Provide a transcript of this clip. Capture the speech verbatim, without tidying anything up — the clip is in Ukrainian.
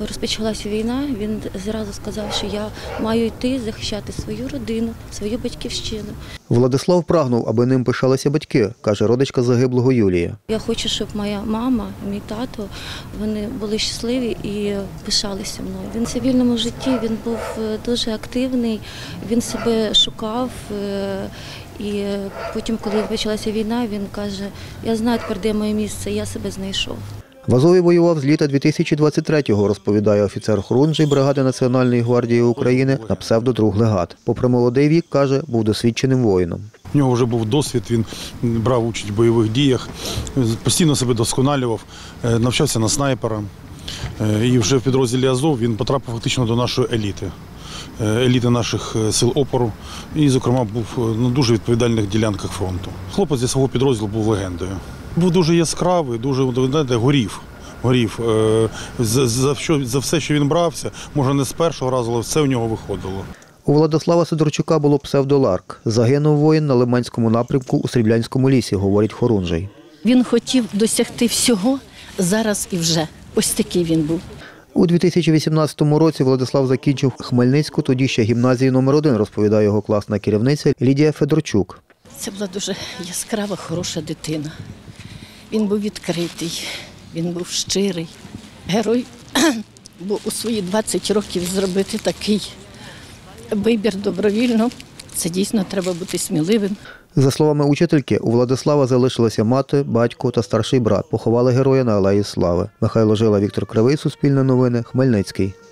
розпочалася війна, він зразу сказав, що я маю йти захищати свою родину, свою батьківщину. Владислав прагнув, аби ним пишалися батьки, каже родичка загиблого Юлія. Я хочу, щоб моя мама, мій тато, вони були щасливі і пишалися мною. Він в цивільному житті, він був дуже активний, він себе шукав. І потім, коли почалася війна, він каже, я знаю тепер, де моє місце, я себе знайшов. В Азові воював з літа дві тисячі двадцять третього, розповідає офіцер Хорунжий бригади Національної гвардії України на псевдо-друг Легат. Попри молодий вік, каже, був досвідченим воїном. У нього вже був досвід, він брав участь в бойових діях, постійно себе досконалював, навчався на снайпера. І вже в підрозділі Азов він потрапив фактично до нашої еліти. Еліти наших сил опору і, зокрема, був на дуже відповідальних ділянках фронту. Хлопець зі свого підрозділу був легендою. Був дуже яскравий, дуже, знаєте, горів. горів. За, за, що, за все, що він брався, може не з першого разу, але все у нього виходило. У Владислава Сидорчука було псевдо-Ларк. Загинув воїн на Лиманському напрямку у Сріблянському лісі, говорить Хорунжий. Він хотів досягти всього зараз і вже. Ось такий він був. У дві тисячі вісімнадцятому році Владислав закінчив Хмельницьку, тоді ще гімназію номер один, розповідає його класна керівниця Лідія Федорчук. Це була дуже яскрава, хороша дитина. Він був відкритий, він був щирий. Герой, бо у свої двадцять років зробити такий вибір добровільно, це дійсно треба бути сміливим. За словами учительки, у Владислава залишилася мати, батько та старший брат. Поховали героя на Алеї Слави. Михайло Жила, Віктор Кривий, Суспільне новини, Хмельницький.